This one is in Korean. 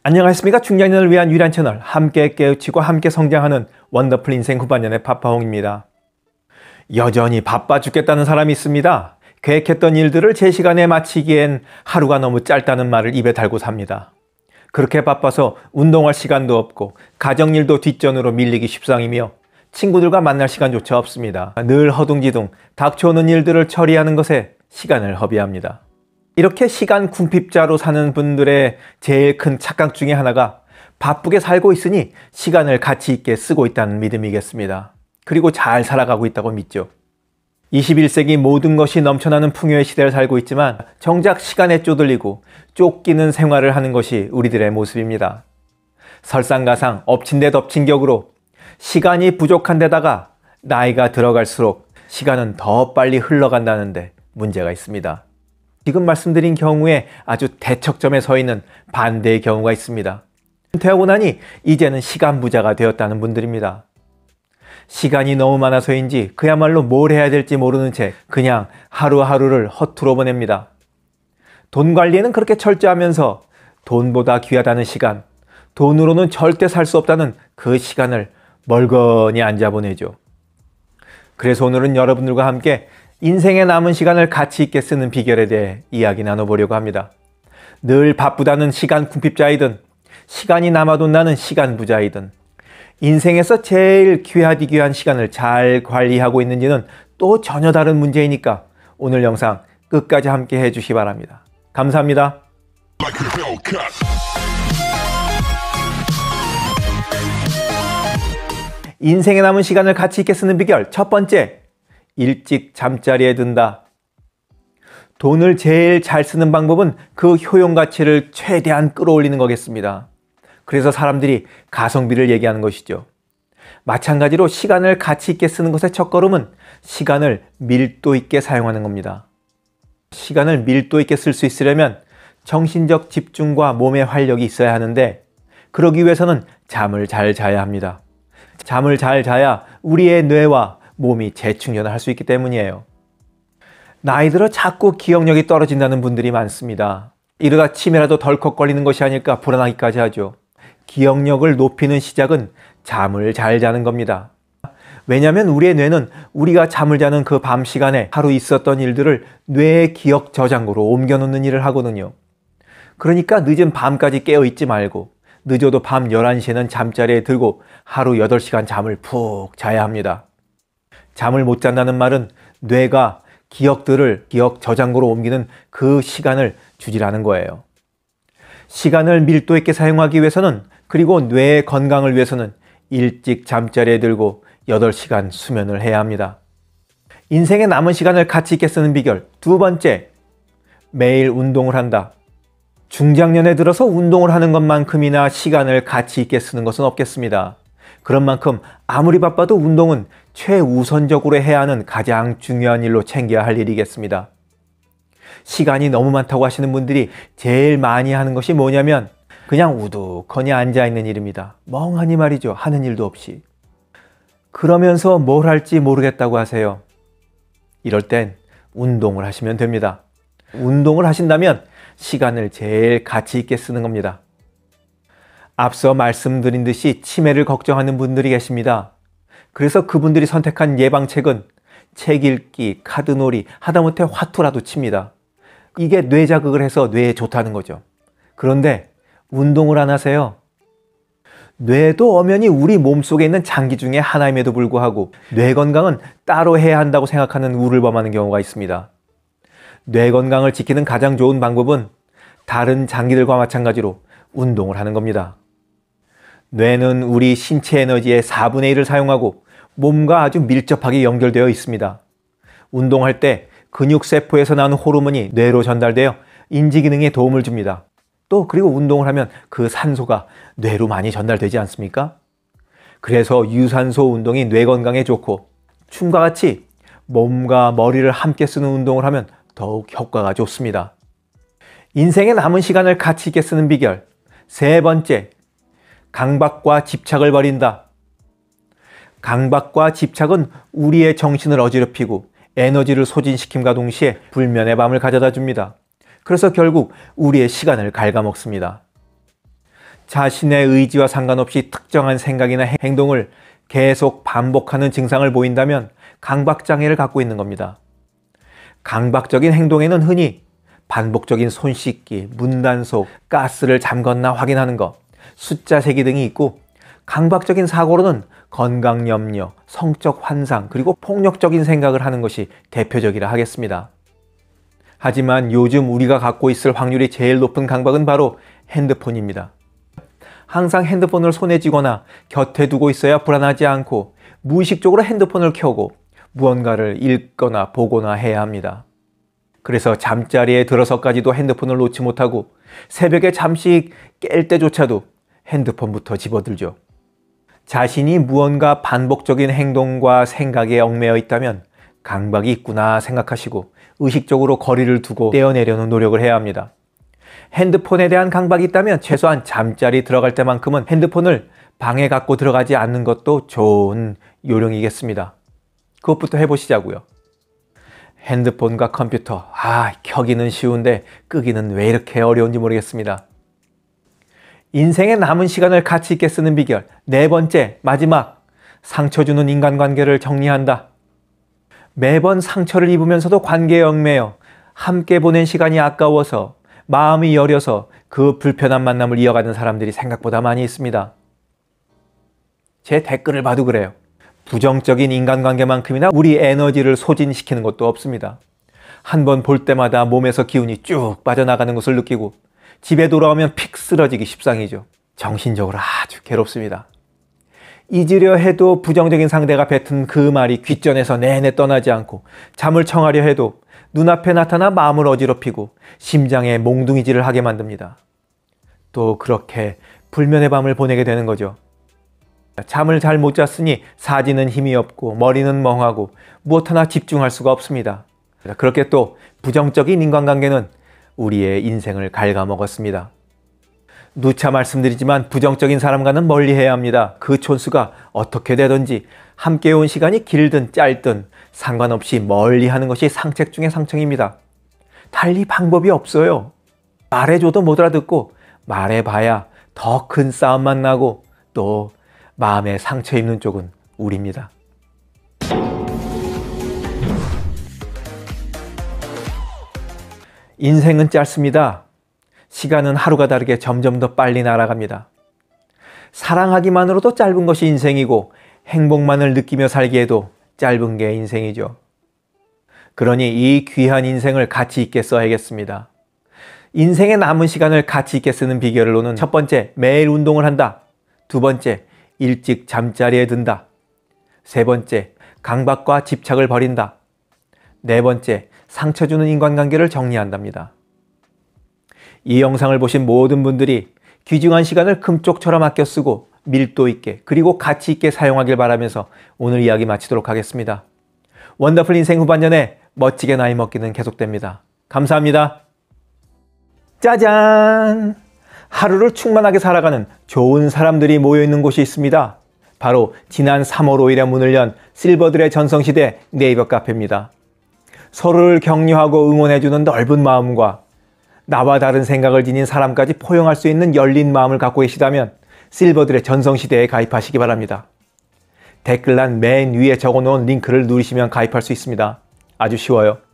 안녕하십니까. 중장년을 위한 유일한 채널, 함께 깨우치고 함께 성장하는 원더풀 인생 후반년의 파파홍입니다. 여전히 바빠 죽겠다는 사람이 있습니다. 계획했던 일들을 제 시간에 마치기엔 하루가 너무 짧다는 말을 입에 달고 삽니다. 그렇게 바빠서 운동할 시간도 없고 가정일도 뒷전으로 밀리기 십상이며 친구들과 만날 시간조차 없습니다. 늘 허둥지둥 닥쳐오는 일들을 처리하는 것에 시간을 허비합니다. 이렇게 시간 궁핍자로 사는 분들의 제일 큰 착각 중에 하나가 바쁘게 살고 있으니 시간을 가치 있게 쓰고 있다는 믿음이겠습니다. 그리고 잘 살아가고 있다고 믿죠. 21세기 모든 것이 넘쳐나는 풍요의 시대를 살고 있지만 정작 시간에 쪼들리고 쫓기는 생활을 하는 것이 우리들의 모습입니다. 설상가상 엎친 데 덮친 격으로 시간이 부족한 데다가 나이가 들어갈수록 시간은 더 빨리 흘러간다는데 문제가 있습니다. 지금 말씀드린 경우에 아주 대척점에 서 있는 반대의 경우가 있습니다. 은퇴하고 나니 이제는 시간 부자가 되었다는 분들입니다. 시간이 너무 많아서인지 그야말로 뭘 해야 될지 모르는 채 그냥 하루하루를 허투루 보냅니다. 돈 관리에는 그렇게 철저하면서 돈보다 귀하다는 시간, 돈으로는 절대 살 수 없다는 그 시간을 멀거니 앉아 보내죠. 그래서 오늘은 여러분들과 함께 인생에 남은 시간을 가치 있게 쓰는 비결에 대해 이야기 나눠보려고 합니다. 늘 바쁘다는 시간 궁핍자이든 시간이 남아도 나는 시간 부자이든 인생에서 제일 귀하디 귀한 시간을 잘 관리하고 있는지는 또 전혀 다른 문제이니까 오늘 영상 끝까지 함께 해주시기 바랍니다. 감사합니다. 인생에 남은 시간을 가치 있게 쓰는 비결 첫 번째, 일찍 잠자리에 든다. 돈을 제일 잘 쓰는 방법은 그 효용 가치를 최대한 끌어올리는 거겠습니다. 그래서 사람들이 가성비를 얘기하는 것이죠. 마찬가지로 시간을 가치 있게 쓰는 것의 첫걸음은 시간을 밀도 있게 사용하는 겁니다. 시간을 밀도 있게 쓸 수 있으려면 정신적 집중과 몸의 활력이 있어야 하는데 그러기 위해서는 잠을 잘 자야 합니다. 잠을 잘 자야 우리의 뇌와 몸이 재충전을 할 수 있기 때문이에요. 나이 들어 자꾸 기억력이 떨어진다는 분들이 많습니다. 이러다 치매라도 덜컥 걸리는 것이 아닐까 불안하기까지 하죠. 기억력을 높이는 시작은 잠을 잘 자는 겁니다. 왜냐하면 우리의 뇌는 우리가 잠을 자는 그 밤 시간에 하루 있었던 일들을 뇌의 기억 저장고로 옮겨놓는 일을 하거든요. 그러니까 늦은 밤까지 깨어있지 말고 늦어도 밤 11시에는 잠자리에 들고 하루 8시간 잠을 푹 자야 합니다. 잠을 못 잔다는 말은 뇌가 기억들을 기억 저장고로 옮기는 그 시간을 주지라는 거예요. 시간을 밀도 있게 사용하기 위해서는 그리고 뇌의 건강을 위해서는 일찍 잠자리에 들고 8시간 수면을 해야 합니다. 인생에 남은 시간을 가치 있게 쓰는 비결 두 번째, 매일 운동을 한다. 중장년에 들어서 운동을 하는 것만큼이나 시간을 가치 있게 쓰는 것은 없겠습니다. 그런 만큼 아무리 바빠도 운동은 최우선적으로 해야 하는 가장 중요한 일로 챙겨야 할 일이겠습니다. 시간이 너무 많다고 하시는 분들이 제일 많이 하는 것이 뭐냐면 그냥 우두커니 앉아있는 일입니다. 멍하니 말이죠. 하는 일도 없이. 그러면서 뭘 할지 모르겠다고 하세요. 이럴 땐 운동을 하시면 됩니다. 운동을 하신다면 시간을 제일 가치 있게 쓰는 겁니다. 앞서 말씀드린 듯이 치매를 걱정하는 분들이 계십니다. 그래서 그분들이 선택한 예방책은 책 읽기, 카드놀이, 하다못해 화투라도 칩니다. 이게 뇌 자극을 해서 뇌에 좋다는 거죠. 그런데 운동을 안 하세요. 뇌도 엄연히 우리 몸속에 있는 장기 중에 하나임에도 불구하고 뇌 건강은 따로 해야 한다고 생각하는 우를 범하는 경우가 있습니다. 뇌 건강을 지키는 가장 좋은 방법은 다른 장기들과 마찬가지로 운동을 하는 겁니다. 뇌는 우리 신체 에너지의 4분의 1을 사용하고 몸과 아주 밀접하게 연결되어 있습니다. 운동할 때 근육세포에서 나오는 호르몬이 뇌로 전달되어 인지기능에 도움을 줍니다. 또 그리고 운동을 하면 그 산소가 뇌로 많이 전달되지 않습니까? 그래서 유산소 운동이 뇌 건강에 좋고 춤과 같이 몸과 머리를 함께 쓰는 운동을 하면 더욱 효과가 좋습니다. 인생에 남은 시간을 가치 있게 쓰는 비결 세 번째, 강박과 집착을 버린다. 강박과 집착은 우리의 정신을 어지럽히고 에너지를 소진시킴과 동시에 불면의 밤을 가져다 줍니다. 그래서 결국 우리의 시간을 갉아먹습니다. 자신의 의지와 상관없이 특정한 생각이나 행동을 계속 반복하는 증상을 보인다면 강박장애를 갖고 있는 겁니다. 강박적인 행동에는 흔히 반복적인 손 씻기, 문단속, 가스를 잠궜나 확인하는 것, 숫자 세기 등이 있고, 강박적인 사고로는 건강 염려, 성적 환상, 그리고 폭력적인 생각을 하는 것이 대표적이라 하겠습니다. 하지만 요즘 우리가 갖고 있을 확률이 제일 높은 강박은 바로 핸드폰입니다. 항상 핸드폰을 손에 쥐거나 곁에 두고 있어야 불안하지 않고 무의식적으로 핸드폰을 켜고 무언가를 읽거나 보거나 해야 합니다. 그래서 잠자리에 들어서까지도 핸드폰을 놓지 못하고 새벽에 잠시 깰 때조차도 핸드폰부터 집어들죠. 자신이 무언가 반복적인 행동과 생각에 얽매여 있다면 강박이 있구나 생각하시고 의식적으로 거리를 두고 떼어내려는 노력을 해야 합니다. 핸드폰에 대한 강박이 있다면 최소한 잠자리 들어갈 때만큼은 핸드폰을 방에 갖고 들어가지 않는 것도 좋은 요령이겠습니다. 그것부터 해보시자고요. 핸드폰과 컴퓨터, 켜기는 쉬운데 끄기는 왜 이렇게 어려운지 모르겠습니다. 인생의 남은 시간을 가치 있게 쓰는 비결, 네 번째, 마지막, 상처 주는 인간관계를 정리한다. 매번 상처를 입으면서도 관계에 얽매여 함께 보낸 시간이 아까워서 마음이 여려서 그 불편한 만남을 이어가는 사람들이 생각보다 많이 있습니다. 제 댓글을 봐도 그래요. 부정적인 인간관계만큼이나 우리 에너지를 소진시키는 것도 없습니다. 한 번 볼 때마다 몸에서 기운이 쭉 빠져나가는 것을 느끼고 집에 돌아오면 픽 쓰러지기 십상이죠. 정신적으로 아주 괴롭습니다. 잊으려 해도 부정적인 상대가 뱉은 그 말이 귓전에서 내내 떠나지 않고 잠을 청하려 해도 눈앞에 나타나 마음을 어지럽히고 심장에 몽둥이질을 하게 만듭니다. 또 그렇게 불면의 밤을 보내게 되는 거죠. 잠을 잘 못 잤으니 사지는 힘이 없고 머리는 멍하고 무엇 하나 집중할 수가 없습니다. 그렇게 또 부정적인 인간관계는 우리의 인생을 갉아먹었습니다. 누차 말씀드리지만 부정적인 사람과는 멀리해야 합니다. 그 촌수가 어떻게 되든지 함께 온 시간이 길든 짧든 상관없이 멀리하는 것이 상책 중의 상책입니다. 달리 방법이 없어요. 말해줘도 못 알아듣고 말해봐야 더 큰 싸움만 나고 또 마음에 상처 입는 쪽은 우리입니다. 인생은 짧습니다. 시간은 하루가 다르게 점점 더 빨리 날아갑니다. 사랑하기만으로도 짧은 것이 인생이고 행복만을 느끼며 살기에도 짧은 게 인생이죠. 그러니 이 귀한 인생을 가치 있게 써야겠습니다. 인생의 남은 시간을 가치 있게 쓰는 비결로는 첫 번째, 매일 운동을 한다. 두 번째, 일찍 잠자리에 든다. 세 번째, 강박과 집착을 버린다. 네 번째, 상처 주는 인간관계를 정리한답니다. 이 영상을 보신 모든 분들이 귀중한 시간을 금쪽처럼 아껴 쓰고 밀도 있게 그리고 가치 있게 사용하길 바라면서 오늘 이야기 마치도록 하겠습니다. 원더풀 인생 후반전에 멋지게 나이 먹기는 계속됩니다. 감사합니다. 짜잔! 하루를 충만하게 살아가는 좋은 사람들이 모여있는 곳이 있습니다. 바로 지난 3월 5일에 문을 연 실버들의 전성시대 네이버 카페입니다. 서로를 격려하고 응원해주는 넓은 마음과 나와 다른 생각을 지닌 사람까지 포용할 수 있는 열린 마음을 갖고 계시다면 실버들의 전성시대에 가입하시기 바랍니다. 댓글란 맨 위에 적어놓은 링크를 누르시면 가입할 수 있습니다. 아주 쉬워요.